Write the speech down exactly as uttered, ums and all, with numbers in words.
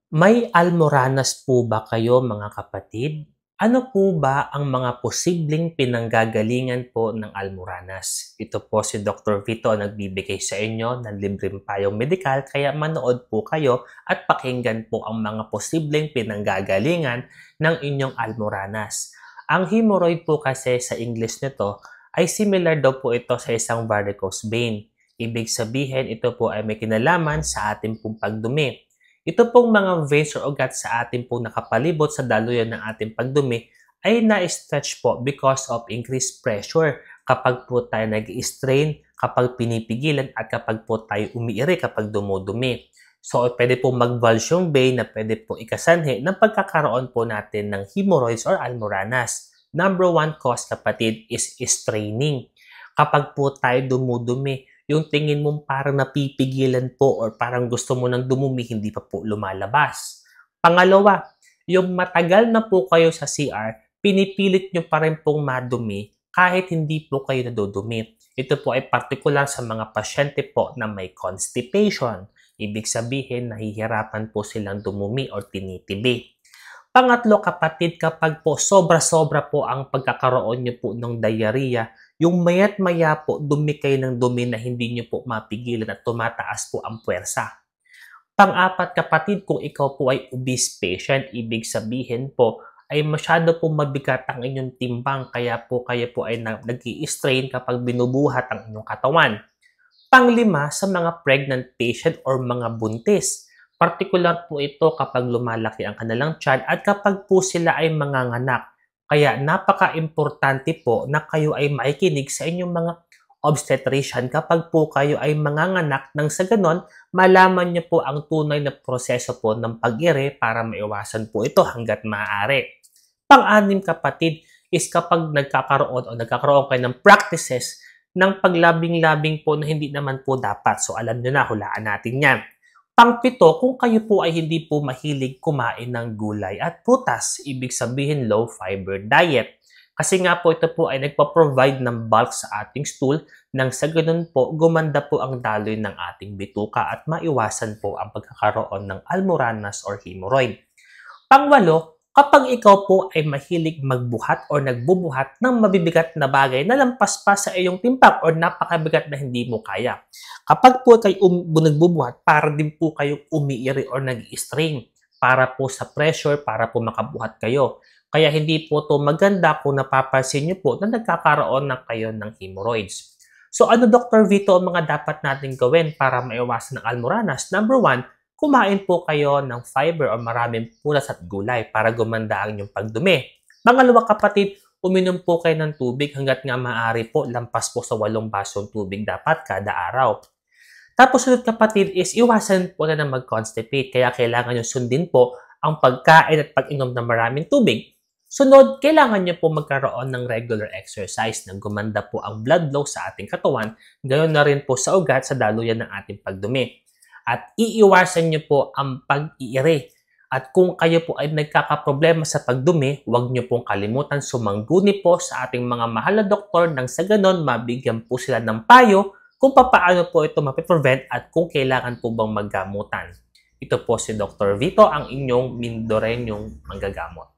May almoranas po ba kayo mga kapatid? Ano po ba ang mga posibleng pinanggagalingan po ng almoranas? Ito po si Doctor Vito ang nagbibigay sa inyo ng libreng payong medikal kaya manood po kayo at pakinggan po ang mga posibleng pinanggagalingan ng inyong almoranas. Ang hemorrhoid po kasi sa English nito ay similar daw po ito sa isang varicose vein. Ibig sabihin ito po ay may kinalaman sa ating pong pagdumi. Ito pong mga veins or ugat sa ating pong nakapalibot sa daluyan ng ating pagdumi ay na-stretch po because of increased pressure kapag po tayo nag-strain, kapag pinipigilan at kapag po tayo umiiri kapag dumudumi. So, pwede po mag-bulge yung vein na pwede po ikasanhi ng pagkakaroon po natin ng hemorrhoids or almoranas. Number one cause, kapatid, is straining. Kapag po tayo dumudumi, yung tingin mo parang napipigilan po or parang gusto mo nang dumumi, hindi pa po lumalabas. Pangalawa, yung matagal na po kayo sa C R, pinipilit nyo pa rin pong madumi kahit hindi po kayo nadudumi. Ito po ay partikular sa mga pasyente po na may constipation. Ibig sabihin, nahihirapan po silang dumumi or tinitibi. Pangatlo, kapatid, kapag po sobra-sobra po ang pagkakaroon nyo po ng diarrhea, yung mayat maya po, dumi kayo ng dumi na hindi nyo po mapigilan at tumataas po ang puwersa. Pang-apat, kapatid, kung ikaw po ay obese patient, ibig sabihin po ay masyado po mabigat ang inyong timbang kaya po kayo po ay nag-i-strain kapag binubuhat ang inyong katawan. Panglima, sa mga pregnant patient or mga buntis. Partikular po ito kapag lumalaki ang kanilang child at kapag po sila ay manganganak. Kaya napaka-importante po na kayo ay makikinig sa inyong mga obstetrician kapag po kayo ay manganganak nang sa ganon, malaman niyo po ang tunay na proseso po ng pag-ire para maiwasan po ito hanggat maaari. Pang-anim, kapatid, is kapag nagkakaroon o nagkakaroon kayo ng practices ng paglabing-labing po na hindi naman po dapat. So alam niyo na, hulaan natin yan. Pangpito, kung kayo po ay hindi po mahilig kumain ng gulay at prutas, ibig sabihin low fiber diet. Kasi nga po ito po ay nagpa-provide ng bulk sa ating stool nang sa ganun po gumanda po ang daloy ng ating bituka at maiwasan po ang pagkakaroon ng almoranas or hemorrhoid. Pangwalo, kapag ikaw po ay mahilig magbuhat o nagbubuhat ng mabibigat na bagay na lampas pa sa iyong timbang o napakabigat na hindi mo kaya. Kapag po kayo um, nagbubuhat, para din po kayo umiiri or nag-strain para po sa pressure, para po makabuhat kayo. Kaya hindi po to maganda kung napapansin niyo po na nagkakaroon na kayo ng hemorrhoids. So ano, Doctor Vito, ang mga dapat natin gawin para maiwasan ng almoranas? Number one, kumain po kayo ng fiber o maraming prutas at gulay para gumanda ang inyong pagdumi. Pangalawa, kapatid, uminom po kayo ng tubig hanggat nga maaari po, lampas po sa walong basong tubig dapat kada araw. Tapos sunod, kapatid, is iwasan po na na mag-constipate. Kaya kailangan nyo sundin po ang pagkain at pag-inom ng maraming tubig. Sunod, kailangan nyo po magkaroon ng regular exercise na gumanda po ang blood flow sa ating katawan. Gayon na rin po sa ugat sa daluyan ng ating pagdumi. At iiwasan nyo po ang pag-iire. At kung kayo po ay nagkakaproblema sa pagdumi, huwag nyo pong kalimutan sumangguni po sa ating mga mahal na doktor nang sa ganon mabigyan po sila ng payo kung paano po ito mapiprevent at kung kailangan po bang maggamutan. Ito po si Doctor Vito, ang inyong Mindoreñong manggagamot.